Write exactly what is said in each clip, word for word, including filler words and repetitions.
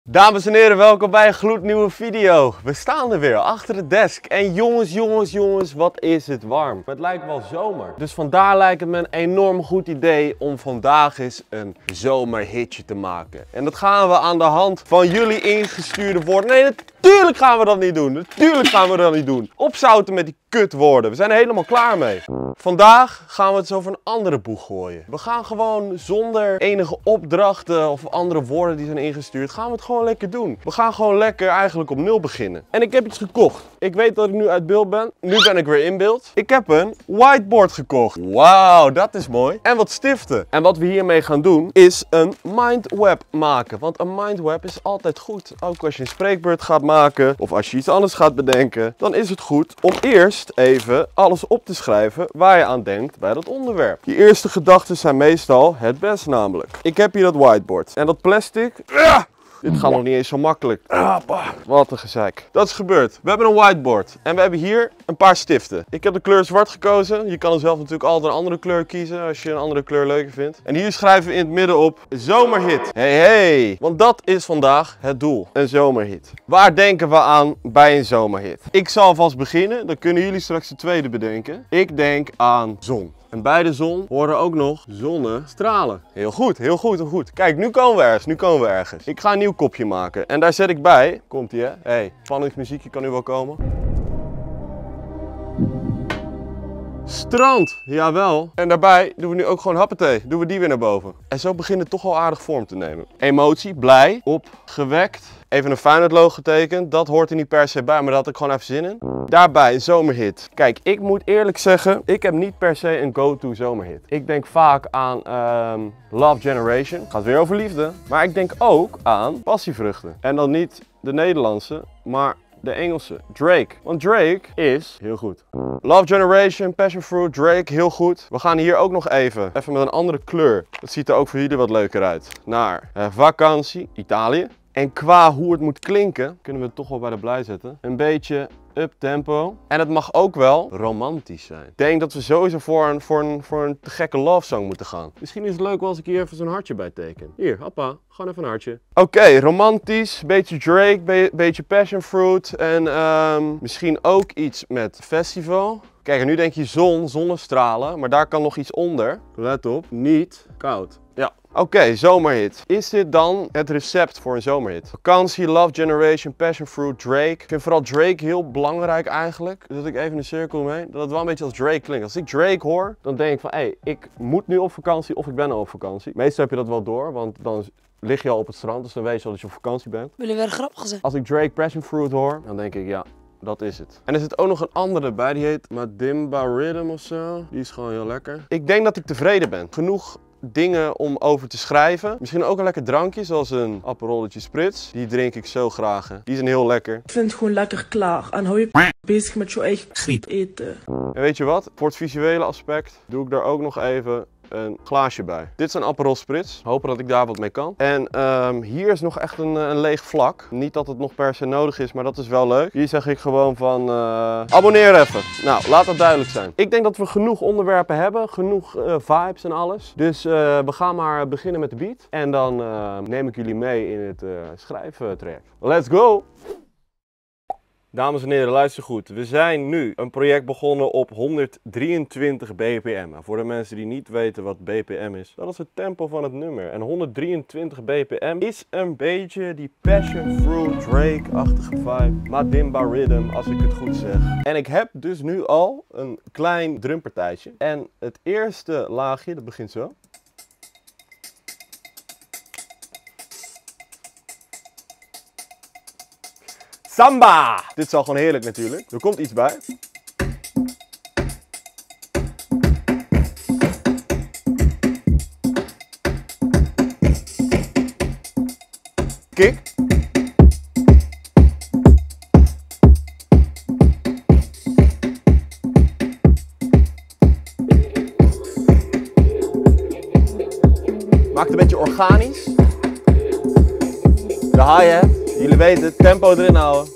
Dames en heren, welkom bij een gloednieuwe video. We staan er weer achter de desk. En jongens, jongens, jongens, wat is het warm. Het lijkt wel zomer. Dus vandaar lijkt het me een enorm goed idee om vandaag eens een zomerhitje te maken. En dat gaan we aan de hand van jullie ingestuurde woorden. Nee, natuurlijk gaan we dat niet doen. Natuurlijk gaan we dat niet doen. Opzouten met die kutwoorden. We zijn er helemaal klaar mee. Vandaag gaan we het eens over een andere boeg gooien. We gaan gewoon zonder enige opdrachten of andere woorden die zijn ingestuurd, gaan we het gewoon lekker doen. We gaan gewoon lekker eigenlijk op nul beginnen. En ik heb iets gekocht. Ik weet dat ik nu uit beeld ben. Nu ben ik weer in beeld. Ik heb een whiteboard gekocht. Wauw, dat is mooi. En wat stiften. En wat we hiermee gaan doen is een mindweb maken. Want een mindweb is altijd goed. Ook als je een spreekbeurt gaat maken of als je iets anders gaat bedenken, dan is het goed om eerst even alles op te schrijven waar je aan denkt bij dat onderwerp. Je eerste gedachten zijn meestal het best namelijk. Ik heb hier dat whiteboard. En dat plastic... Ah! Dit gaat nog niet eens zo makkelijk. Ah, wat een gezeik. Dat is gebeurd. We hebben een whiteboard. En we hebben hier een paar stiften. Ik heb de kleur zwart gekozen. Je kan er zelf natuurlijk altijd een andere kleur kiezen als je een andere kleur leuker vindt. En hier schrijven we in het midden op zomerhit. Hey, hey. Want dat is vandaag het doel. Een zomerhit. Waar denken we aan bij een zomerhit? Ik zal alvast beginnen. Dan kunnen jullie straks de tweede bedenken. Ik denk aan zon. En bij de zon horen ook nog zonnestralen. Heel goed, heel goed, heel goed. Kijk, nu komen we ergens, nu komen we ergens. Ik ga een nieuw kopje maken. En daar zet ik bij, komt ie hè. Hey, spanningsmuziekje kan nu wel komen. Strand, jawel. En daarbij doen we nu ook gewoon happatee. Doen we die weer naar boven. En zo begint het toch al aardig vorm te nemen. Emotie, blij, opgewekt. Even een Feyenoord-logo getekend. Dat hoort er niet per se bij, maar daar had ik gewoon even zin in. Daarbij een zomerhit. Kijk, ik moet eerlijk zeggen, ik heb niet per se een go-to zomerhit. Ik denk vaak aan um, Love Generation. Gaat weer over liefde. Maar ik denk ook aan passievruchten. En dan niet de Nederlandse, maar de Engelse. Drake. Want Drake is heel goed. Love Generation, Passion Fruit, Drake, heel goed. We gaan hier ook nog even, even met een andere kleur. Dat ziet er ook voor jullie wat leuker uit. Naar uh, vakantie, Italië. En qua hoe het moet klinken, kunnen we het toch wel bij de blij zetten. Een beetje up tempo. En het mag ook wel romantisch zijn. Ik denk dat we sowieso voor een, voor een, voor een te gekke love song moeten gaan. Misschien is het leuk als ik hier even zo'n hartje bij teken. Hier, hoppa, gewoon even een hartje. Oké, okay, romantisch, beetje Drake, be beetje passion fruit. En um, misschien ook iets met festival. Kijk, en nu denk je zon, zonnestralen, maar daar kan nog iets onder. Let op, niet koud. Ja. Oké, okay, zomerhit. Is dit dan het recept voor een zomerhit? Vakantie, Love Generation, Passion Fruit, Drake. Ik vind vooral Drake heel belangrijk eigenlijk. Dus dat ik even een cirkel omheen. Dat het wel een beetje als Drake klinkt. Als ik Drake hoor, dan denk ik van, hé, hey, ik moet nu op vakantie of ik ben al op vakantie. Meestal heb je dat wel door, want dan lig je al op het strand. Dus dan weet je al dat je op vakantie bent. Wil je weer grappig zijn? Als ik Drake Passion Fruit hoor, dan denk ik, ja, dat is het. En er zit ook nog een andere bij, die heet Madimba Rhythm of zo. Die is gewoon heel lekker. Ik denk dat ik tevreden ben. Genoeg dingen om over te schrijven. Misschien ook een lekker drankje, zoals een Aperolletje Spritz. Die drink ik zo graag. Die zijn heel lekker. Ik vind het gewoon lekker klaar. En hou je bezig met je eigen griep eten. En weet je wat? Voor het visuele aspect doe ik daar ook nog even een glaasje bij. Dit is een Aperol Spritz. Hopen dat ik daar wat mee kan. En um, hier is nog echt een, een leeg vlak. Niet dat het nog per se nodig is, maar dat is wel leuk. Hier zeg ik gewoon van uh, abonneer even. Nou, laat dat duidelijk zijn. Ik denk dat we genoeg onderwerpen hebben. Genoeg uh, vibes en alles. Dus uh, we gaan maar beginnen met de beat. En dan uh, neem ik jullie mee in het uh, schrijftraject. Let's go! Dames en heren, luister goed. We zijn nu een project begonnen op honderddrieëntwintig B P M. En voor de mensen die niet weten wat B P M is, dat is het tempo van het nummer. En honderddrieëntwintig B P M is een beetje die Passion Fruit Drake-achtige vibe. Madimba Rhythm, als ik het goed zeg. En ik heb dus nu al een klein drumpartijtje. En het eerste laagje, dat begint zo. Samba! Dit is al gewoon heerlijk natuurlijk. Er komt iets bij. Kick. Maakt een beetje organisch. De hi-hat. Jullie weten het, tempo erin houden.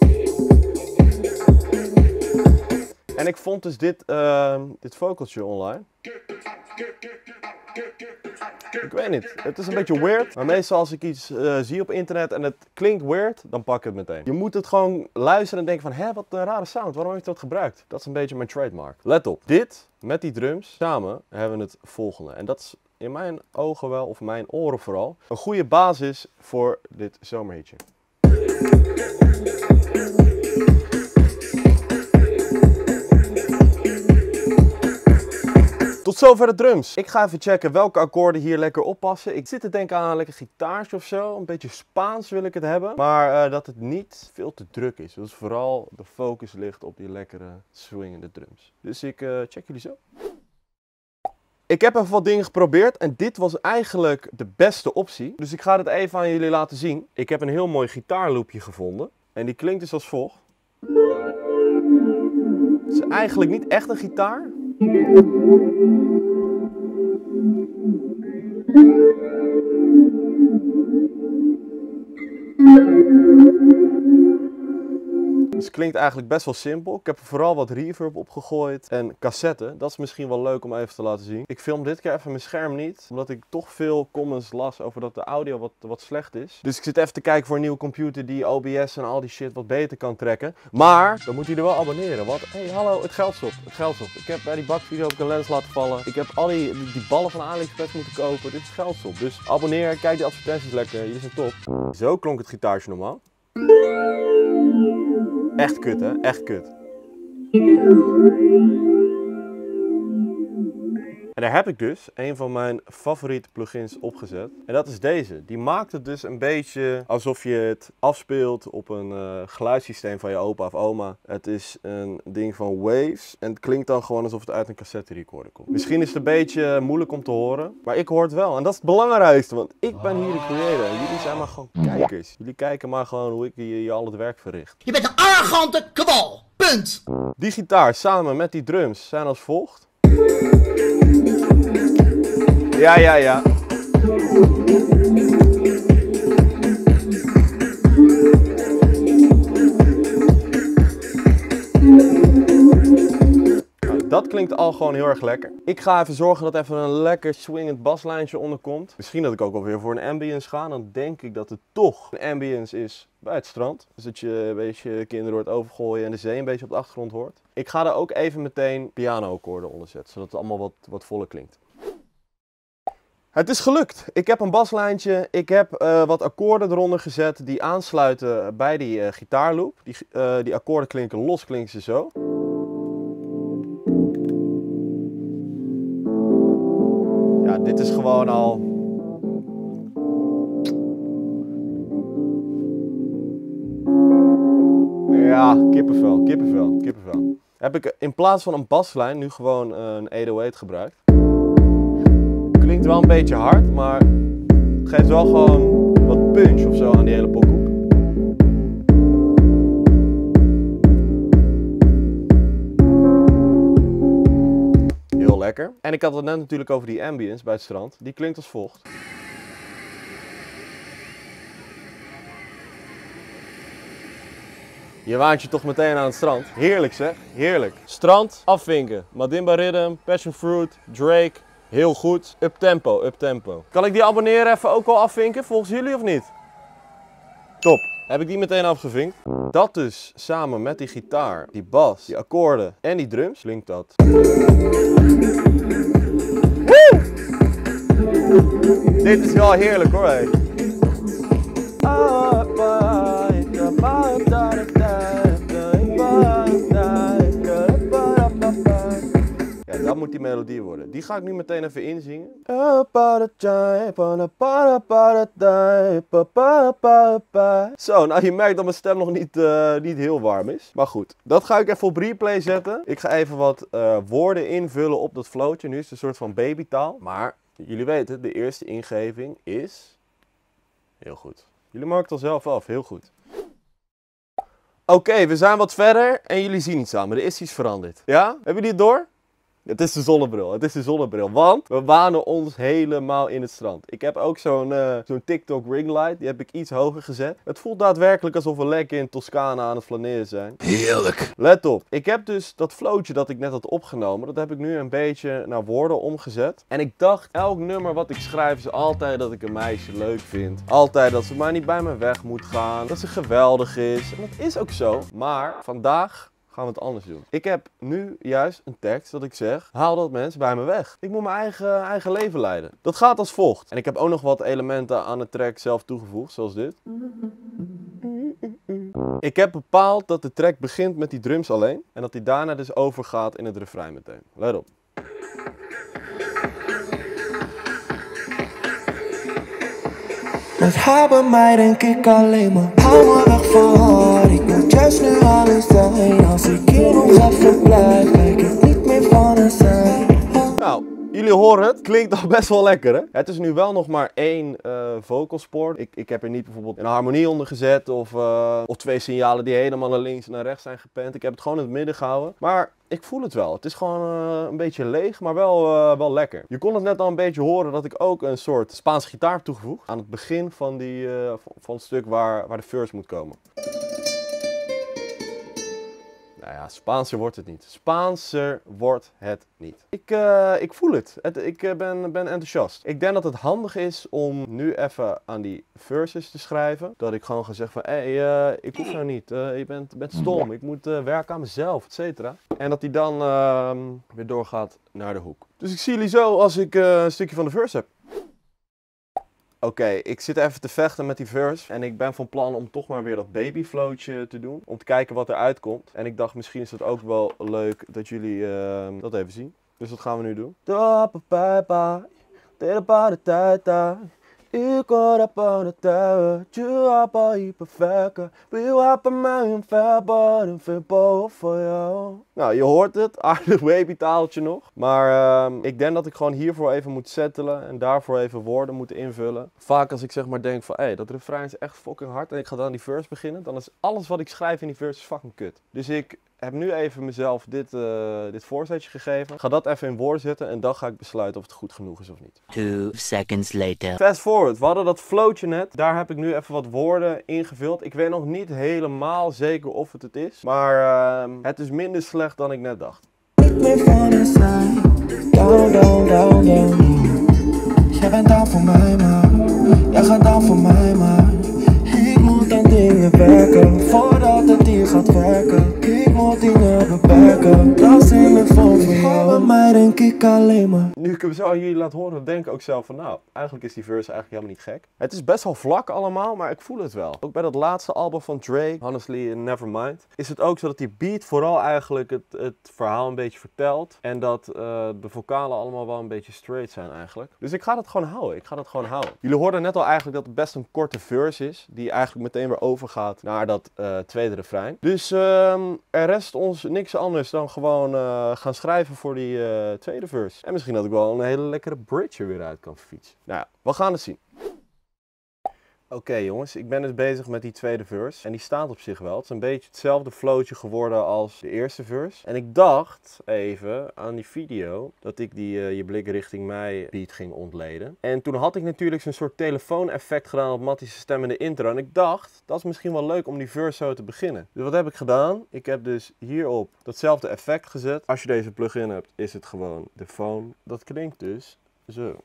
En ik vond dus dit, uh, dit vocaltje online. Ik weet niet. Het is een beetje weird. Maar meestal als ik iets uh, zie op internet en het klinkt weird, dan pak ik het meteen. Je moet het gewoon luisteren en denken van, hé, wat een rare sound. Waarom heb je dat gebruikt? Dat is een beetje mijn trademark. Let op. Dit met die drums samen hebben we het volgende. En dat is in mijn ogen wel, of mijn oren vooral, een goede basis voor dit zomerhitje. Tot zover de drums. Ik ga even checken welke akkoorden hier lekker oppassen. Ik zit te denken aan een lekker gitaartje of zo. Een beetje Spaans wil ik het hebben. Maar uh, dat het niet veel te druk is. Dus vooral de focus ligt op die lekkere swingende drums. Dus ik uh, check jullie zo. Ik heb even wat dingen geprobeerd en dit was eigenlijk de beste optie. Dus ik ga het even aan jullie laten zien. Ik heb een heel mooi gitaarloopje gevonden. En die klinkt dus als volgt. Het is eigenlijk niet echt een gitaar. Dus het klinkt eigenlijk best wel simpel. Ik heb er vooral wat reverb op gegooid en cassette. Dat is misschien wel leuk om even te laten zien. Ik film dit keer even mijn scherm niet, omdat ik toch veel comments las over dat de audio wat, wat slecht is. Dus ik zit even te kijken voor een nieuwe computer die O B S en al die shit wat beter kan trekken. Maar dan moet je er wel abonneren, want hé, hey, hallo, het geld is op. Het geld is op. Ik heb bij die bakvideo ook een lens laten vallen. Ik heb al die, die, die ballen van AliExpress moeten kopen. Dit is geld op. Dus abonneer, kijk die advertenties lekker. Jullie zijn top. Zo klonk het gitaartje normaal. Echt kut, hè? Echt kut. En daar heb ik dus een van mijn favoriete plugins opgezet. En dat is deze. Die maakt het dus een beetje alsof je het afspeelt op een uh, geluidssysteem van je opa of oma. Het is een ding van Waves. En het klinkt dan gewoon alsof het uit een cassette recorder komt. Misschien is het een beetje moeilijk om te horen. Maar ik hoor het wel. En dat is het belangrijkste. Want ik ben hier de creator. En jullie zijn maar gewoon kijkers. Jullie kijken maar gewoon hoe ik hier, hier al het werk verricht. Je bent een arrogante kwal. Punt. Die gitaar samen met die drums zijn als volgt. Ja, ja, ja. Nou, dat klinkt al gewoon heel erg lekker. Ik ga even zorgen dat even een lekker swingend baslijntje onderkomt. Misschien dat ik ook alweer voor een ambience ga. Dan denk ik dat het toch een ambience is bij het strand. Dus dat je een beetje kinderen hoort overgooien en de zee een beetje op de achtergrond hoort. Ik ga er ook even meteen piano-akkoorden onder zetten, zodat het allemaal wat, wat voller klinkt. Het is gelukt. Ik heb een baslijntje, ik heb uh, wat akkoorden eronder gezet die aansluiten bij die uh, gitaarloop. Die, uh, die akkoorden klinken los, klinken ze zo. Ja, dit is gewoon al... Ja, kippenvel, kippenvel, kippenvel. Heb ik in plaats van een baslijn nu gewoon uh, een honderdachttachtig gebruikt. Klinkt wel een beetje hard, maar het geeft wel gewoon wat punch of zo aan die hele pokoe. Heel lekker. En ik had het net natuurlijk over die ambience bij het strand. Die klinkt als volgt. Je waant je toch meteen aan het strand. Heerlijk zeg, heerlijk. Strand, afvinken. Madimba Rhythm, Passion Fruit, Drake. Heel goed. Up tempo, up tempo. Kan ik die abonneren even ook al afvinken volgens jullie of niet? Top. Heb ik die meteen afgevinkt. Dat dus samen met die gitaar, die bas, die akkoorden en die drums klinkt dat. Woe! Dit is wel heerlijk hoor. Hey. Ja, dat moet die melodie worden. Die ga ik nu meteen even inzingen. Zo, nou je merkt dat mijn stem nog niet, uh, niet heel warm is. Maar goed, dat ga ik even op replay zetten. Ik ga even wat uh, woorden invullen op dat flootje. Nu is het een soort van babytaal. Maar jullie weten, de eerste ingeving is... Heel goed. Jullie maken het al zelf af, heel goed. Oké, okay, we zijn wat verder en jullie zien iets aan me. Er is iets veranderd. Ja? Hebben jullie het door? Het is de zonnebril, het is de zonnebril, want we wanen ons helemaal in het strand. Ik heb ook zo'n uh, zo'n TikTok ringlight, die heb ik iets hoger gezet. Het voelt daadwerkelijk alsof we lekker in Toscane aan het flaneren zijn. Heerlijk. Let op, ik heb dus dat flootje dat ik net had opgenomen, dat heb ik nu een beetje naar woorden omgezet. En ik dacht, elk nummer wat ik schrijf is altijd dat ik een meisje leuk vind. Altijd dat ze maar niet bij me weg moet gaan, dat ze geweldig is. En dat is ook zo, maar vandaag gaan we het anders doen. Ik heb nu juist een tekst dat ik zeg, haal dat mensen bij me weg. Ik moet mijn eigen, eigen leven leiden. Dat gaat als volgt. En ik heb ook nog wat elementen aan de track zelf toegevoegd, zoals dit. Ik heb bepaald dat de track begint met die drums alleen. En dat die daarna dus overgaat in het refrein meteen. Let op. Met haar bij mij denk ik alleen maar, hou me weg van haar. Ik moet juist nu alles zijn. Als ik hier nog even blijf, kijk ik niet meer van haar zijn. Nou, jullie horen het, klinkt al best wel lekker hè. Het is nu wel nog maar één uh, vocalspoor. Ik, ik heb er niet bijvoorbeeld een harmonie onder gezet of, uh, of twee signalen die helemaal naar links en naar rechts zijn gepend. Ik heb het gewoon in het midden gehouden. Maar ik voel het wel. Het is gewoon uh, een beetje leeg, maar wel, uh, wel lekker. Je kon het net al een beetje horen dat ik ook een soort Spaanse gitaar heb toegevoegd. Aan het begin van, die, uh, van het stuk waar, waar de verse moet komen. Nou ja, Spaanser wordt het niet. Spaanser wordt het niet. Ik, uh, ik voel het. het ik uh, ben, ben enthousiast. Ik denk dat het handig is om nu even aan die verses te schrijven. Dat ik gewoon ga zeggen van, hé, hey, uh, ik hoef nou niet. Uh, je bent, bent stom. Ik moet uh, werken aan mezelf, et cetera. En dat die dan uh, weer doorgaat naar de hoek. Dus ik zie jullie zo als ik uh, een stukje van de verse heb. Oké, okay, ik zit even te vechten met die verse en ik ben van plan om toch maar weer dat babyfloatje te doen. Om te kijken wat eruit komt. En ik dacht misschien is het ook wel leuk dat jullie uh, dat even zien. Dus dat gaan we nu doen. Nou, je hoort het, aardig babytaaltje nog. Maar uh, ik denk dat ik gewoon hiervoor even moet settelen en daarvoor even woorden moet invullen. Vaak als ik zeg maar denk van, hé, hey, dat refrein is echt fucking hard en ik ga dan die verse beginnen, dan is alles wat ik schrijf in die verse fucking kut. Dus ik heb nu even mezelf dit, uh, dit voorzetje gegeven. Ga dat even in woorden zetten en dan ga ik besluiten of het goed genoeg is of niet. Two seconds later. Fast forward, we hadden dat floatje net. Daar heb ik nu even wat woorden ingevuld. Ik weet nog niet helemaal zeker of het het is. Maar uh, het is minder slecht dan ik net dacht. Niet meer van haar zijn. Down, down, down, down. Jij bent down voor mij maar. Jij gaat down voor mij maar. Ik moet aan dingen werken voordat het hier gaat werken. Ik moet dingen beperken. Dat in mijn phone voor jou. Bij mij denk ik alleen maar. Nu ik hem zo aan jullie laat horen, dan denk ik ook zelf van nou, eigenlijk is die verse eigenlijk helemaal niet gek. Het is best wel vlak allemaal, maar ik voel het wel. Ook bij dat laatste album van Dre, Honestly Nevermind, is het ook zo dat die beat vooral eigenlijk het, het verhaal een beetje vertelt. En dat uh, de vocalen allemaal wel een beetje straight zijn eigenlijk. Dus ik ga dat gewoon houden, ik ga dat gewoon houden. Jullie hoorden net al eigenlijk dat het best een korte verse is, die eigenlijk meteen weer overgaat naar dat uh, tweede refrein. Dus uh, er rest ons niks anders dan gewoon uh, gaan schrijven voor die uh, tweede verse. En misschien dat ik wel een hele lekkere bridge er weer uit kan fietsen. Nou ja, we gaan het zien. Oké okay, jongens, ik ben dus bezig met die tweede verse. En die staat op zich wel. Het is een beetje hetzelfde floatje geworden als de eerste verse. En ik dacht even aan die video dat ik die uh, Je blik richting mij beat ging ontleden. En toen had ik natuurlijk zo'n soort telefooneffect gedaan op Matties' stem in de intro. En ik dacht, dat is misschien wel leuk om die verse zo te beginnen. Dus wat heb ik gedaan? Ik heb dus hierop datzelfde effect gezet. Als je deze plugin hebt, is het gewoon de phone. Dat klinkt dus zo.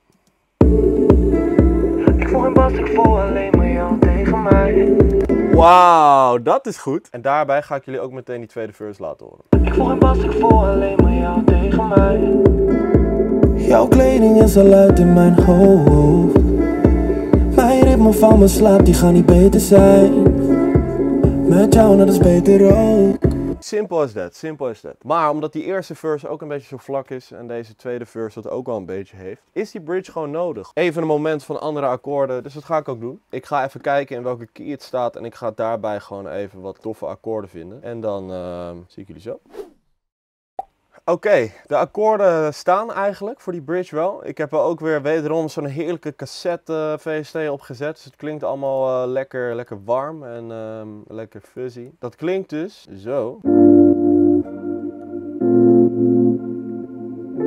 Ik voel geen bas, ik voel alleen maar jou tegen mij. Wauw, dat is goed. En daarbij ga ik jullie ook meteen die tweede verse laten horen. Ik voel geen bas, ik voel alleen maar jou tegen mij. Jouw kleding is al uit in mijn hoofd. Mijn ritme van mijn slaap, die gaan niet beter zijn. Met jou, dat is beter ook. Simpel as that, simpel as that. Maar omdat die eerste verse ook een beetje zo vlak is en deze tweede verse dat ook wel een beetje heeft, is die bridge gewoon nodig. Even een moment van andere akkoorden, dus dat ga ik ook doen. Ik ga even kijken in welke key het staat en ik ga daarbij gewoon even wat toffe akkoorden vinden. En dan uh, zie ik jullie zo. Oké, okay, de akkoorden staan eigenlijk voor die bridge wel. Ik heb er ook weer wederom zo'n heerlijke cassette V S T opgezet. Dus het klinkt allemaal uh, lekker, lekker warm en um, lekker fuzzy. Dat klinkt dus zo.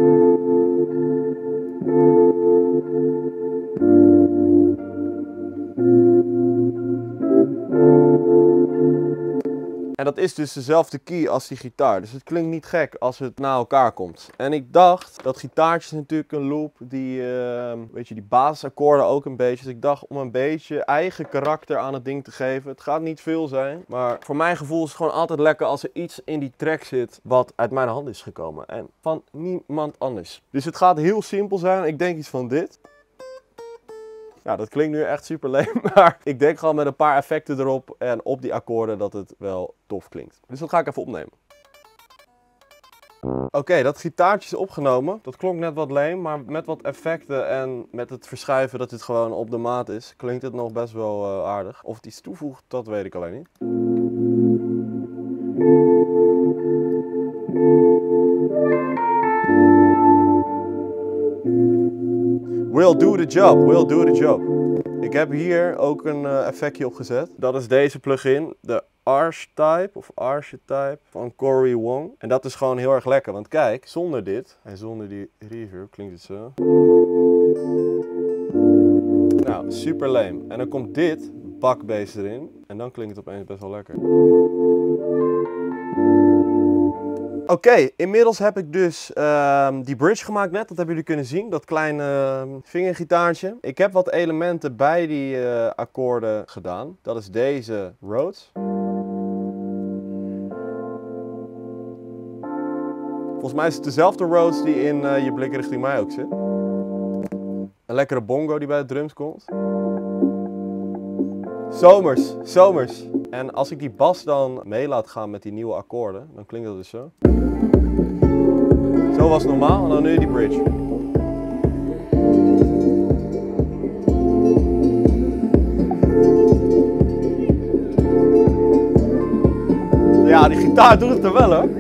En dat is dus dezelfde key als die gitaar. Dus het klinkt niet gek als het na elkaar komt. En ik dacht, dat gitaartje is natuurlijk een loop die, uh, weet je, die basisakkoorden ook een beetje. Dus ik dacht om een beetje eigen karakter aan het ding te geven. Het gaat niet veel zijn, maar voor mijn gevoel is het gewoon altijd lekker als er iets in die track zit wat uit mijn hand is gekomen. En van niemand anders. Dus het gaat heel simpel zijn. Ik denk iets van dit. Ja, dat klinkt nu echt super leem, maar ik denk gewoon met een paar effecten erop en op die akkoorden dat het wel tof klinkt. Dus dat ga ik even opnemen. Oké, okay, dat gitaartje is opgenomen. Dat klonk net wat leem, maar met wat effecten en met het verschuiven dat dit gewoon op de maat is, klinkt het nog best wel uh, aardig. Of het iets toevoegt, dat weet ik alleen niet. Will do the job, will do the job. Ik heb hier ook een uh, effectje op gezet. Dat is deze plugin, de Archetype of Archetype van Corey Wong. En dat is gewoon heel erg lekker, want kijk, zonder dit en zonder die reverb klinkt het zo. Nou, super lame. En dan komt dit bakbass erin en dan klinkt het opeens best wel lekker. Oké, okay, inmiddels heb ik dus uh, die bridge gemaakt net, dat hebben jullie kunnen zien, dat kleine uh, vingergitaartje. Ik heb wat elementen bij die uh, akkoorden gedaan. Dat is deze Rhodes. Volgens mij is het dezelfde Rhodes die in uh, Je blik richting mij ook zit. Een lekkere bongo die bij de drums komt. Zomers, zomers. En als ik die bas dan mee laat gaan met die nieuwe akkoorden, dan klinkt dat dus zo. Zo was het normaal en dan nu die bridge. Ja, die gitaar doet het er wel hoor.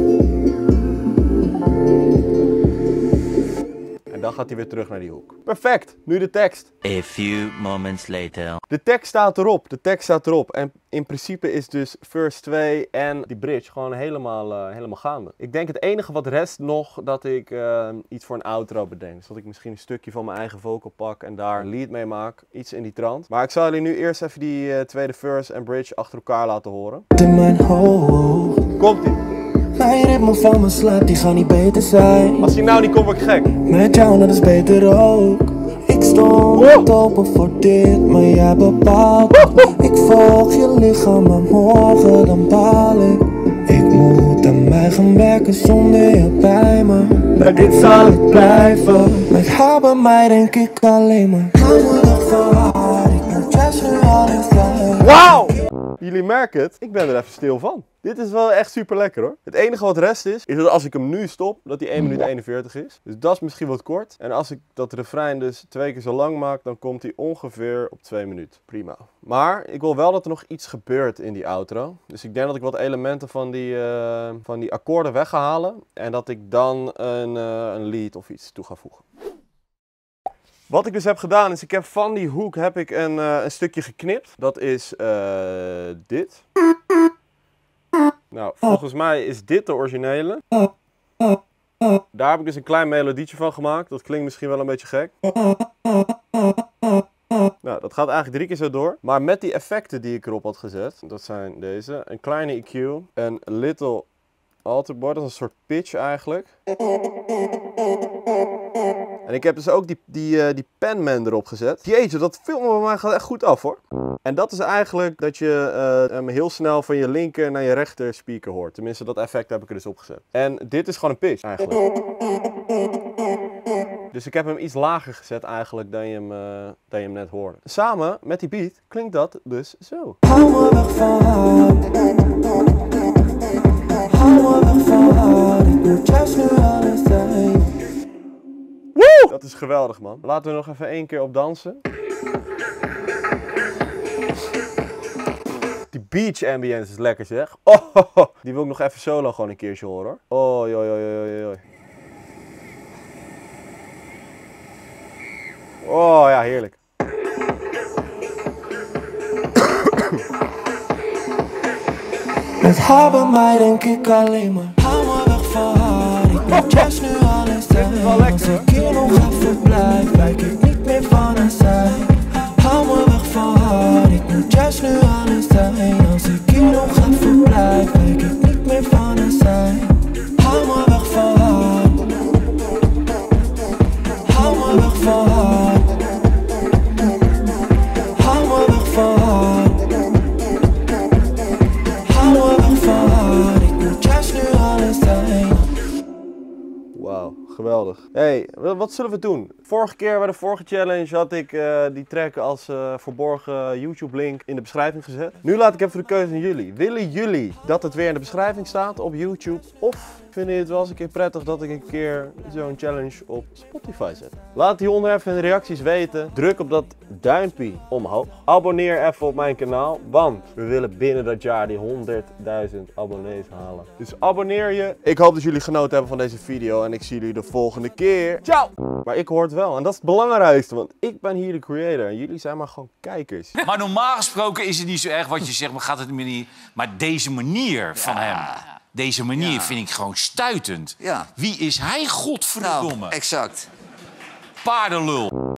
En dan gaat hij weer terug naar die hoek. Perfect, nu de tekst. A few moments later. De tekst staat erop, de tekst staat erop. En in principe is dus verse twee en die bridge gewoon helemaal, uh, helemaal gaande. Ik denk het enige wat rest nog dat ik uh, iets voor een outro bedenk. Dus dat ik misschien een stukje van mijn eigen vocal pak en daar een lead mee maak. Iets in die trant. Maar ik zal jullie nu eerst even die uh, tweede verse en bridge achter elkaar laten horen. In mijn hoofd. Komt-ie. Mijn ritme van mijn slaap, die gaan niet beter zijn. Als die nou niet komt, word ik gek. Met jou, dat is beter ook. Ik stond niet open voor dit, maar jij bepaalt. Ik volg je lichaam, maar morgen dan baal ik. Ik moet aan mij gaan werken zonder je bij me. Maar dit zal ik blijven. Met haar bij mij denk ik alleen maar. Hou me nog voor haar, ik moet juist nu alles zijn. Wauw! Jullie merken het, ik ben er even stil van. Dit is wel echt super lekker hoor. Het enige wat rest is, is dat als ik hem nu stop, dat die één minuut eenenveertig is. Dus dat is misschien wat kort. En als ik dat refrein dus twee keer zo lang maak, dan komt hij ongeveer op twee minuten. Prima. Maar ik wil wel dat er nog iets gebeurt in die outro. Dus ik denk dat ik wat elementen van die, uh, van die akkoorden weg ga halen. En dat ik dan een, uh, een lead of iets toe ga voegen. Wat ik dus heb gedaan is, ik heb van die hoek heb ik een, uh, een stukje geknipt. Dat is uh, dit. Nou, volgens mij is dit de originele. Daar heb ik dus een klein melodietje van gemaakt. Dat klinkt misschien wel een beetje gek. Nou, dat gaat eigenlijk drie keer zo door. Maar met die effecten die ik erop had gezet, dat zijn deze. Een kleine E Q, een little alterboard, dat is een soort pitch eigenlijk. En ik heb dus ook die, die, uh, die penman erop gezet. Jeetje, dat filmen bij mij gaat echt goed af hoor. En dat is eigenlijk dat je uh, hem heel snel van je linker naar je rechter speaker hoort. Tenminste, dat effect heb ik er dus op gezet. En dit is gewoon een pitch eigenlijk. Dus ik heb hem iets lager gezet eigenlijk dan je hem, uh, dan je hem net hoorde. Samen met die beat klinkt dat dus zo. Hou me weg van haar. Hou me weg van haar. Ik moet juist nu alles zijn. Woe! Dat is geweldig man. Laten we nog even één keer op dansen. Die beach ambience is lekker zeg. Oh, ho, ho. Die wil ik nog even solo gewoon een keertje horen hoor. Oh, joi, joi, joi, joi. Oh ja, heerlijk. Met haar bij mij denk ik alleen maar. Hou me weg van haar. Ik moet juist nu alles zijn. Dit is wel lekker, als ik hier nog even blijf, wijk ik niet meer van haar zij. Hou me weg van haar. Ik moet juist nu alles zijn. Als ik hier nog even blijf. grappig. Hey, wat zullen we doen? Vorige keer bij de vorige challenge had ik uh, die track als uh, verborgen YouTube link in de beschrijving gezet. Nu laat ik even de keuze aan jullie. Willen jullie dat het weer in de beschrijving staat op YouTube? Of vinden jullie het wel eens een keer prettig dat ik een keer zo'n challenge op Spotify zet? Laat hieronder even in de reacties weten. Druk op dat duimpje omhoog. Abonneer even op mijn kanaal, want we willen binnen dat jaar die honderdduizend abonnees halen. Dus abonneer je. Ik hoop dat jullie genoten hebben van deze video en ik zie jullie de volgende keer. Ciao! Maar ik hoor het wel en dat is het belangrijkste, want ik ben hier de creator en jullie zijn maar gewoon kijkers. Maar normaal gesproken is het niet zo erg wat je zegt, maar gaat het niet. Maar deze manier van ja. hem, deze manier ja. vind ik gewoon stuitend. Ja. Wie is hij, godverdomme? Nou, exact. Paardenlul.